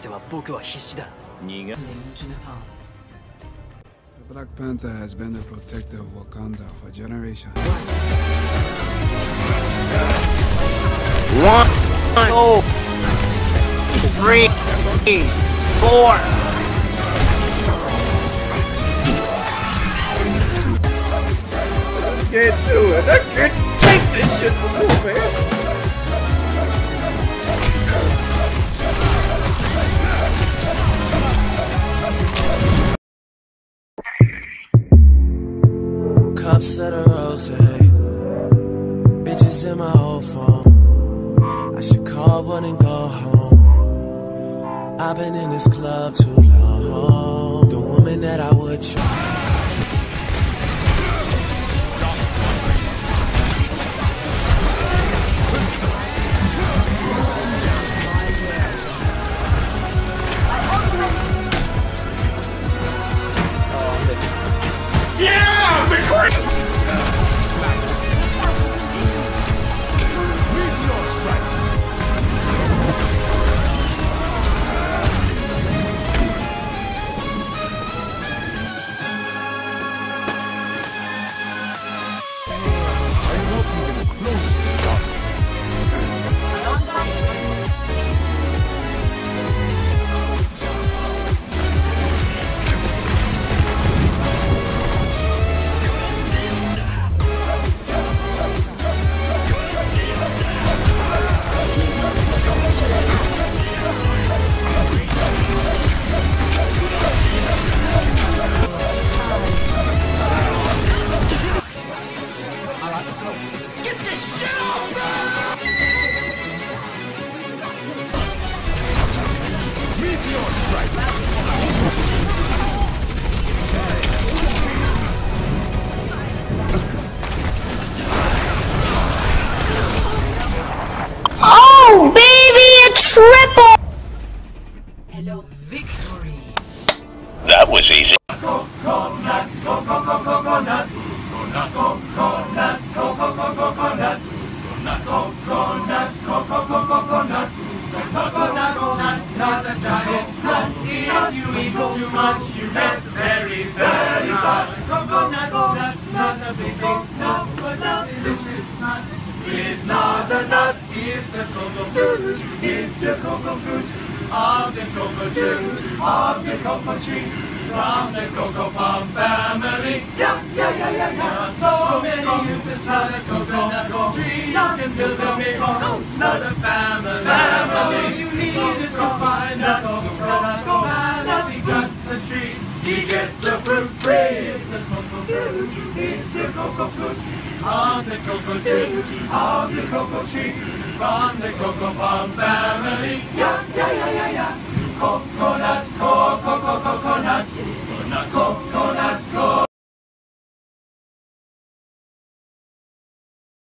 Black Panther has been the protector of Wakanda for generations. 1, 2, 3, 4. I can't do it. I can't take this shit no more, man. Cups of the rose, bitches in my old phone. I should call one and go home. I've been in this club too long. The woman that I would try. Oh, baby, a triple! Hello, victory! That was easy. Coconuts, coconuts, coconuts, coconuts, coconuts, coconuts, coconut, a giant nut. If you eat too much, you get very, very fat. Coconut, not a big nut, but a delicious nut. It's not a nut, it's the cocoa fruit. It's the cocoa fruit of the cocoa tree, of the cocoa tree. From the cocoa palm family. Yeah. So many uses for the coconut tree. You can build a big house, not a family. All you need is to find a coconut man. He cuts the tree, he gets the fruit free. It's the cocoa fruit, it's the cocoa fruit of the cocoa tree, of the cocoa tree. From the cocoa palm family. Yeah. Coconut, coconut, coconut, coconut.